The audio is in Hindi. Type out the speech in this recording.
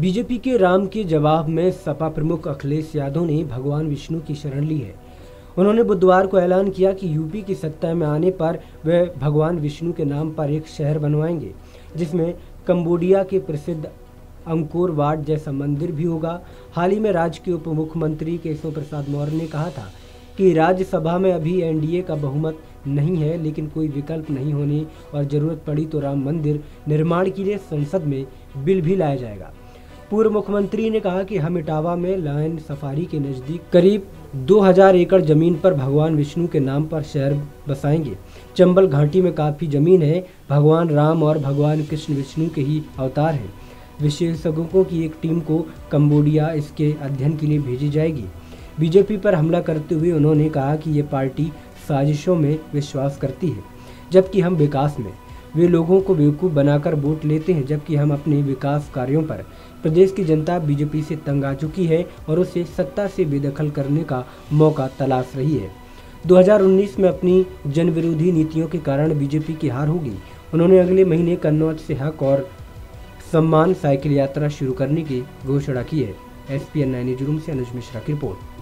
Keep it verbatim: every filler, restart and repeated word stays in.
बीजेपी के राम के जवाब में सपा प्रमुख अखिलेश यादव ने भगवान विष्णु की शरण ली है। उन्होंने बुधवार को ऐलान किया कि यूपी की सत्ता में आने पर वे भगवान विष्णु के नाम पर एक शहर बनवाएंगे, जिसमें कंबोडिया के प्रसिद्ध अंकोर वाट जैसा मंदिर भी होगा। हाल ही में राज्य के उप मुख्यमंत्री केशव प्रसाद मौर्य ने कहा था कि राज्यसभा में अभी एनडीए का बहुमत नहीं है, लेकिन कोई विकल्प नहीं होने और जरूरत पड़ी तो राम मंदिर निर्माण के लिए संसद में बिल भी लाया जाएगा। पूर्व मुख्यमंत्री ने कहा कि हम इटावा में लायन सफारी के नज़दीक करीब दो हज़ार एकड़ जमीन पर भगवान विष्णु के नाम पर शहर बसाएंगे। चंबल घाटी में काफ़ी जमीन है। भगवान राम और भगवान कृष्ण विष्णु के ही अवतार हैं। विशेषज्ञों की एक टीम को कंबोडिया इसके अध्ययन के लिए भेजी जाएगी। बीजेपी पर हमला करते हुए उन्होंने कहा कि ये पार्टी साजिशों में विश्वास करती है, जबकि हम विकास में। वे लोगों को बेवकूफ़ बनाकर वोट लेते हैं, जबकि हम अपने विकास कार्यों पर। प्रदेश की जनता बीजेपी से तंग आ चुकी है और उसे सत्ता से बेदखल करने का मौका तलाश रही है। दो हज़ार उन्नीस में अपनी जन विरोधी नीतियों के कारण बीजेपी की हार होगी। उन्होंने अगले महीने कन्नौज से हक और सम्मान साइकिल यात्रा शुरू करने की घोषणा की है। S P N nine news room से अनुज मिश्रा की रिपोर्ट।